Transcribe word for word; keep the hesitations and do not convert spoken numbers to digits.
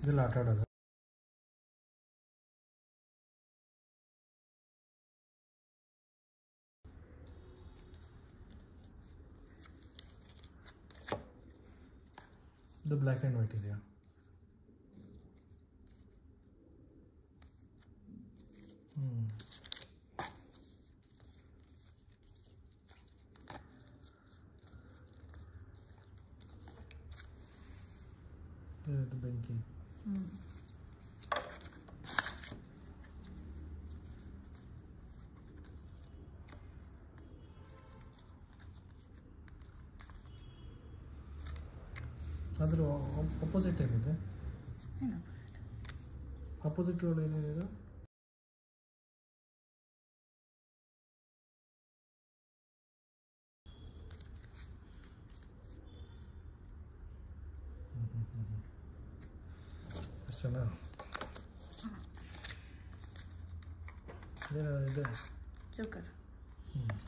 ಇದೆಲ್ಲ ಆಟ ಆಡೋದು. ಇದು ಬ್ಲ್ಯಾಕ್ ಆ್ಯಂಡ್ ವೈಟ್ ಇದೆಯಾ? ಹ್ಞೂ ಇದು ಬೆಂಕಿ. ಅದ್ರ ಅಪೋಸಿಟ್ ಏನಿದೆ? ಅಪೋಸಿಟ್ಗಳು ಏನೇನಿದೆ? ಅಷ್ಟೇನಾ? ಏನೋ ಇದೆ ಜೋಕರ್. ಹ್ಞೂ